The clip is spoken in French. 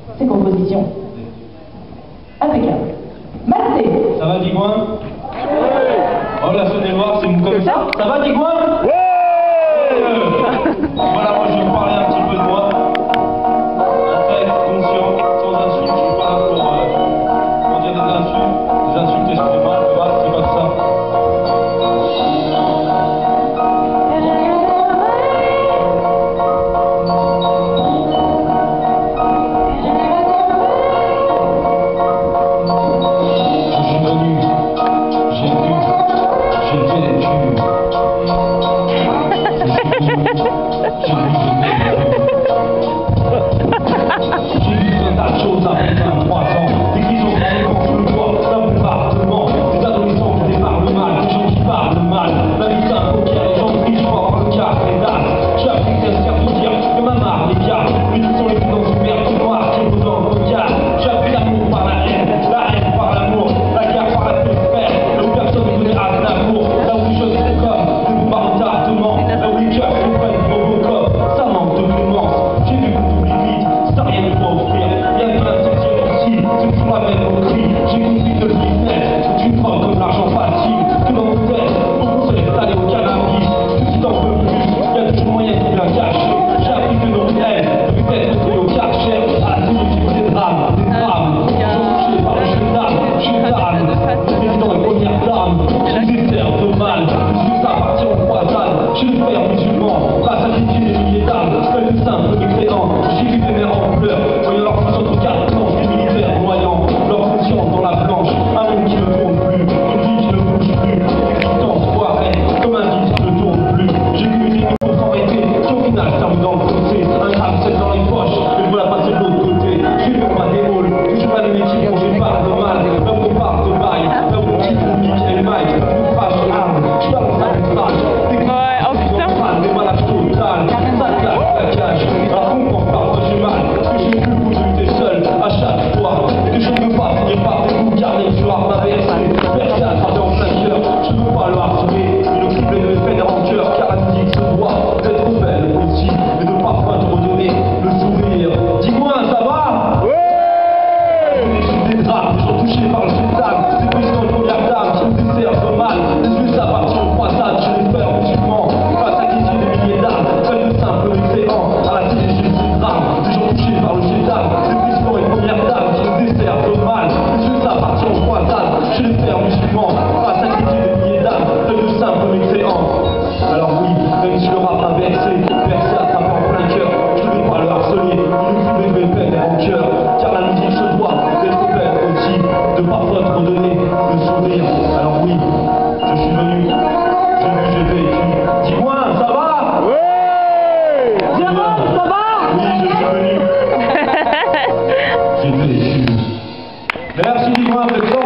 ses compositions. Impeccable. Maté. Ça va, Digouin? Oh, la Saône-et-Loire, c'est comme ça. Ça va, Digouin? Voilà, moi je vais vous parler un petit peu de moi. Très conscient, sans insultes. Je suis pas là pour dire des insultes, excusez-moi, c'est pas ça. Merci, Digouin,